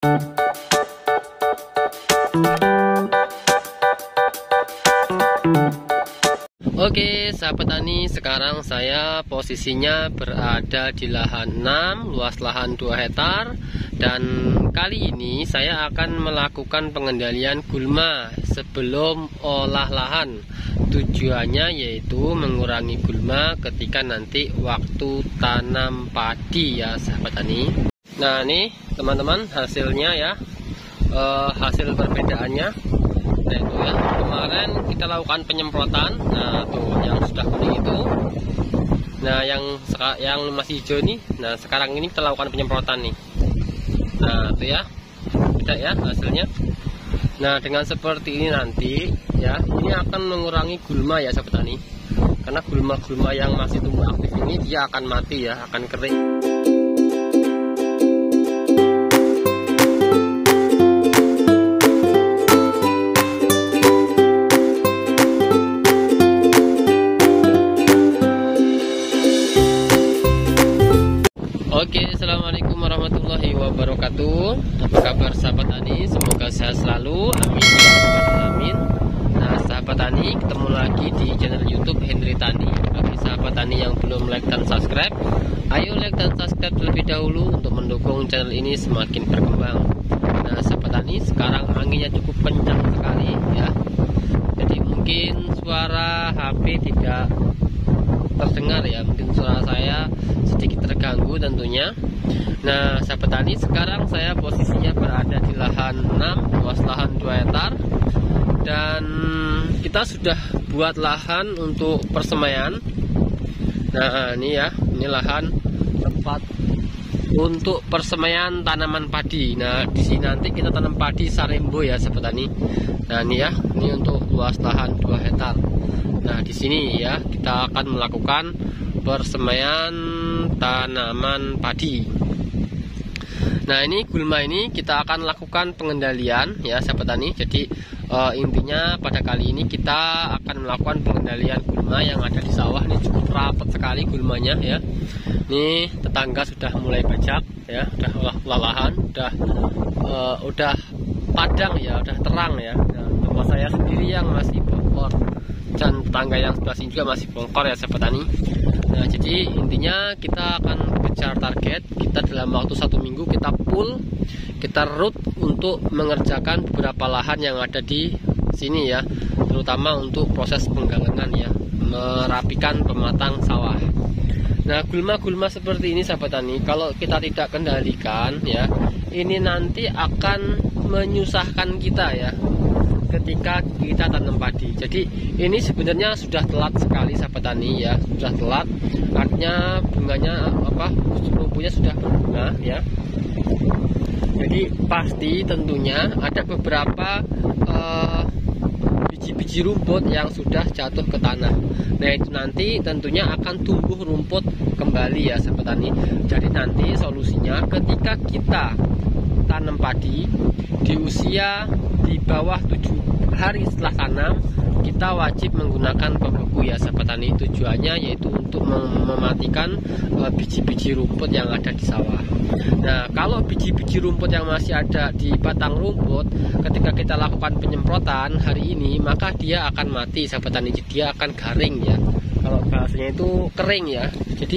Oke sahabat tani, sekarang saya posisinya berada di lahan 6, luas lahan 2 hektar. Dan kali ini saya akan melakukan pengendalian gulma sebelum olah lahan. Tujuannya yaitu mengurangi gulma ketika nanti waktu tanam padi ya sahabat tani. Nah ini teman-teman hasilnya ya, hasil perbedaannya. Nah itu ya, kemarin kita lakukan penyemprotan. Nah tuh yang sudah kuning itu, nah yang masih hijau nih. Nah sekarang ini kita lakukan penyemprotan nih. Nah itu ya, beda ya hasilnya. Nah dengan seperti ini nanti ya, ini akan mengurangi gulma ya sahabat tani. Karena gulma-gulma yang masih tumbuh aktif ini dia akan mati ya, akan kering. Oke, assalamualaikum warahmatullahi wabarakatuh. Apa kabar sahabat tani? Semoga sehat selalu. Amin ya rabbal alamin. Nah sahabat tani, ketemu lagi di channel YouTube Henry Tani. Bagi sahabat tani yang belum like dan subscribe, ayo like dan subscribe terlebih dahulu untuk mendukung channel ini semakin berkembang. Nah sahabat tani, sekarang anginnya cukup kencang sekali ya. Jadi mungkin suara HP tidak terdengar ya, mungkin suara saya sedikit terganggu tentunya. Nah sahabat tani, sekarang saya posisinya berada di lahan 6, luas lahan 2 hektar. Dan kita sudah buat lahan untuk persemaian. Nah ini ya, ini lahan tempat untuk persemaian tanaman padi. Nah di sini nanti kita tanam padi sarembo ya sahabat tani. Nah ini ya, ini untuk luas lahan 2 hektar. Nah di sini ya kita akan melakukan persemaian tanaman padi. Nah ini gulma ini kita akan lakukan pengendalian ya sahabat tani. Jadi intinya pada kali ini kita akan melakukan pengendalian gulma yang ada di sawah. Ini cukup rapat sekali gulmanya ya. Ini tetangga sudah mulai bajak ya, udah lahan, udah padang ya, udah terang ya. Nah, tempat saya sendiri yang masih bongkor, dan tetangga yang sebelah sini juga masih bongkor ya sahabat tani. Nah jadi intinya kita akan kejar target. Kita dalam waktu 1 minggu kita full, kita root untuk mengerjakan beberapa lahan yang ada di sini ya, terutama untuk proses penggalangan ya, merapikan pematang sawah. Nah gulma-gulma seperti ini sahabat tani, kalau kita tidak kendalikan ya, ini nanti akan menyusahkan kita ya ketika kita tanam padi. Jadi ini sebenarnya sudah telat sekali sahabat tani ya, sudah telat. Artinya bunganya rumputnya sudah berbunga ya. Jadi pasti tentunya ada beberapa biji-biji rumput yang sudah jatuh ke tanah. Nah itu nanti tentunya akan tumbuh rumput kembali ya sahabat tani. Jadi nanti solusinya ketika kita tanam padi di usia di bawah 7 hari setelah tanam, kita wajib menggunakan pembeku ya sahabat tani. Tujuannya yaitu untuk mematikan biji-biji rumput yang ada di sawah. Nah kalau biji-biji rumput yang masih ada di batang rumput, ketika kita lakukan penyemprotan hari ini, maka dia akan mati sahabat tani. Dia akan garing ya, kalau bahasanya itu kering ya. Jadi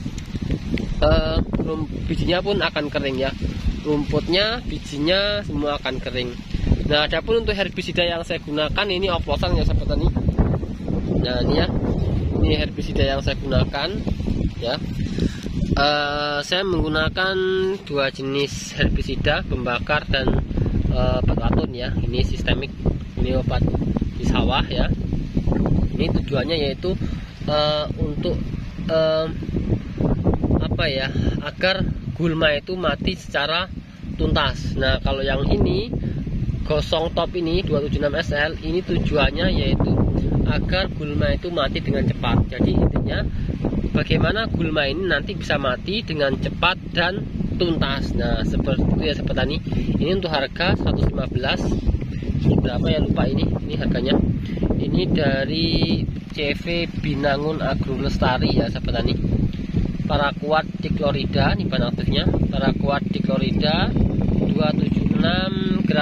bijinya pun akan kering ya, rumputnya, bijinya semua akan kering. Nah adapun untuk herbisida yang saya gunakan ini oplosan ya sahabat tani. Nah ini ya, ini herbisida yang saya gunakan ya. Saya menggunakan 2 jenis herbisida, pembakar dan batlaton ya. Ini sistemik, ini obat di sawah ya. Ini tujuannya yaitu untuk agar gulma itu mati secara tuntas. Nah kalau yang ini gosong top ini 276 SL, ini tujuannya yaitu agar gulma itu mati dengan cepat. Jadi intinya bagaimana gulma ini nanti bisa mati dengan cepat dan tuntas. Nah seperti itu ya sahabat tani. Ini untuk harga 115. Ini berapa ya, lupa ini harganya. Ini dari CV Binangun Agro Lestari ya sahabat tani. Paraquat diklorida, ini bahan aktifnya. Paraquat diklorida 27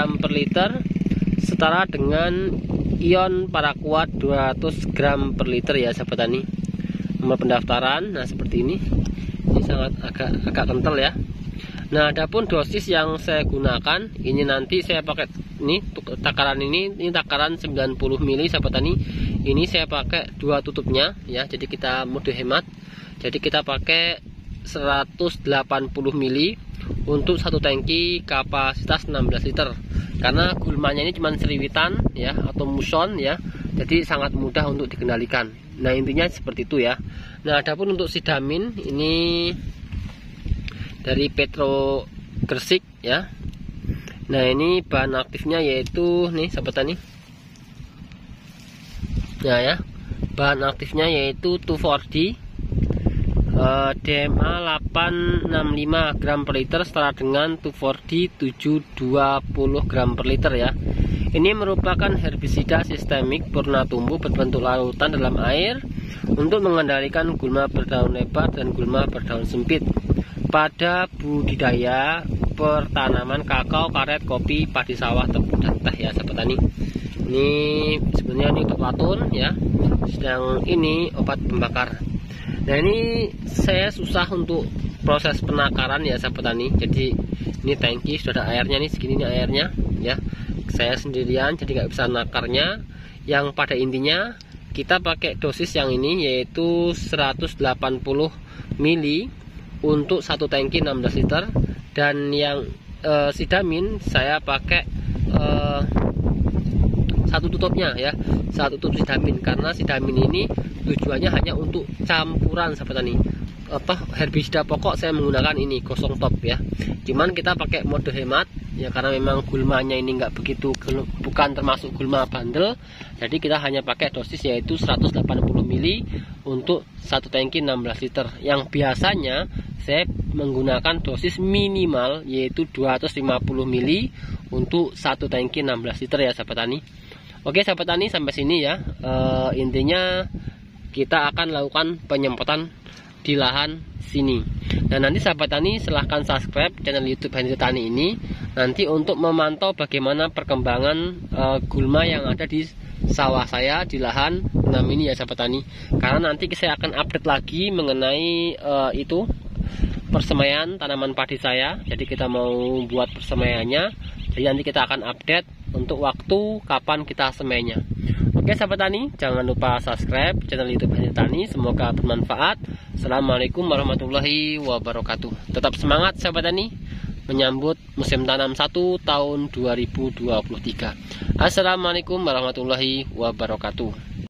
gram per liter setara dengan ion paraquat 200 gram per liter ya sahabat tani. Nomor pendaftaran, nah seperti ini sangat agak kental ya. Nah, adapun dosis yang saya gunakan ini nanti saya pakai ini takaran ini takaran 90 mili sahabat tani. Ini saya pakai 2 tutupnya ya, jadi kita mode hemat. Jadi kita pakai 180 mili untuk satu tangki kapasitas 16 liter. Karena gulmanya ini cuma seriwitan ya atau muson ya. Jadi sangat mudah untuk dikendalikan. Nah, intinya seperti itu ya. Nah, adapun untuk sidamin ini dari Petro Gresik ya. Nah, ini bahan aktifnya yaitu nih sahabat tani. Nah ya, bahan aktifnya yaitu 2,4-D DMA 865 gram per liter setara dengan 2,4-D 720 gram per liter ya. Ini merupakan herbisida sistemik purna tumbuh berbentuk larutan dalam air untuk mengendalikan gulma berdaun lebar dan gulma berdaun sempit pada budidaya pertanaman kakao, karet, kopi, padi sawah, tebu dan teh ya sahabat tani. Ini sebenarnya ini obat latun ya, sedang ini obat pembakar. Nah, ini saya susah untuk proses penakaran ya sahabat tani. Jadi ini tangki sudah ada airnya nih, segini nih airnya ya. Saya sendirian jadi nggak bisa nakarnya. Yang pada intinya kita pakai dosis yang ini yaitu 180 mili untuk satu tangki 16 liter. Dan yang sidamin saya pakai satu tutupnya ya, satu tutup sidamin, karena sidamin ini tujuannya hanya untuk campuran sahabat tani. Herbisida pokok saya menggunakan ini gosong top ya, cuman kita pakai mode hemat ya, karena memang gulmanya ini nggak begitu, bukan termasuk gulma bandel. Jadi kita hanya pakai dosis yaitu 180 mili untuk satu tangki 16 liter. Yang biasanya saya menggunakan dosis minimal yaitu 250 mili untuk satu tangki 16 liter ya sahabat tani. Oke sahabat tani, sampai sini ya. Intinya kita akan lakukan penyemprotan di lahan sini. Nah, nanti sahabat tani silahkan subscribe channel YouTube Henry Tani ini nanti untuk memantau bagaimana perkembangan gulma yang ada di sawah saya di lahan 6 ini ya sahabat tani. Karena nanti saya akan update lagi mengenai itu persemaian tanaman padi saya. Jadi kita mau buat persemaiannya. Jadi nanti kita akan update untuk waktu kapan kita semainya. Oke sahabat tani, jangan lupa subscribe channel YouTube Henry Tani. Semoga bermanfaat. Assalamualaikum warahmatullahi wabarakatuh. Tetap semangat sahabat tani menyambut musim tanam 1 tahun 2023. Assalamualaikum warahmatullahi wabarakatuh.